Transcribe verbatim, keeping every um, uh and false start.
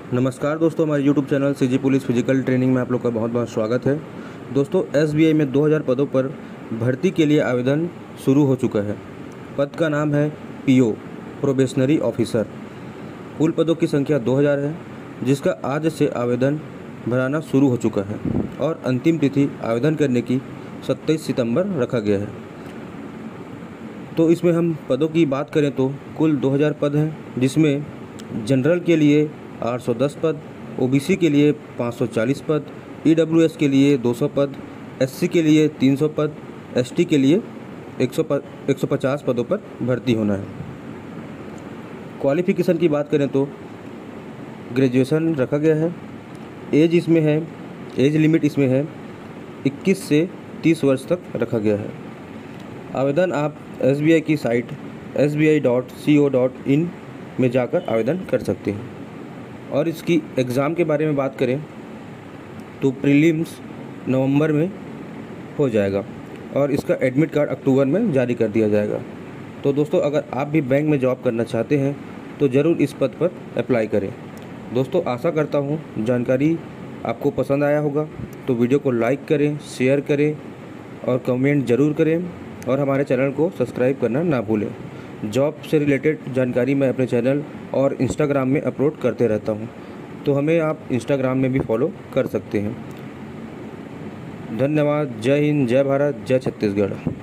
नमस्कार दोस्तों, हमारे YouTube channel CG police physical training में आप लोग का बहुत बहुत स्वागत है। दोस्तों, एसबीआई में दो हज़ार पदों पर भर्ती के लिए आवेदन शुरू हो चुका है। पद का नाम है पीओ प्रोबेशनरी ऑफिसर। कुल पदों की संख्या दो हज़ार है, जिसका आज से आवेदन भराना शुरू हो चुका है और अंतिम तिथि आवेदन करने की सत्ताईस सितंबर रखा गया है। तो इसमें हम पदों की बात करें तो कुल दो हज़ार पद हैं, जिसमें जनरल के लिए आठ सौ दस पद, ओबीसी के लिए पाँच सौ चालीस पद, ईडब्ल्यूएस के लिए दो सौ पद, एससी के लिए तीन सौ पद, एसटी के लिए एक सौ पचास पदों पर भर्ती होना है। क्वालिफ़िकेशन की बात करें तो ग्रेजुएशन रखा गया है। एज इसमें है एज लिमिट इसमें है इक्कीस से तीस वर्ष तक रखा गया है। आवेदन आप एसबीआई की site S B I dot C O dot in में जाकर आवेदन कर सकते हैं। और इसकी एग्ज़ाम के बारे में बात करें तो प्रीलिम्स नवंबर में हो जाएगा और इसका एडमिट कार्ड अक्टूबर में जारी कर दिया जाएगा। तो दोस्तों, अगर आप भी बैंक में जॉब करना चाहते हैं तो ज़रूर इस पद पर अप्लाई करें। दोस्तों, आशा करता हूँ जानकारी आपको पसंद आया होगा, तो वीडियो को लाइक करें, शेयर करें और कमेंट ज़रूर करें और हमारे चैनल को सब्सक्राइब करना ना भूलें। जॉब से रिलेटेड जानकारी मैं अपने चैनल और इंस्टाग्राम में अपलोड करते रहता हूं, तो हमें आप इंस्टाग्राम में भी फॉलो कर सकते हैं। धन्यवाद। जय हिंद, जय भारत, जय छत्तीसगढ़।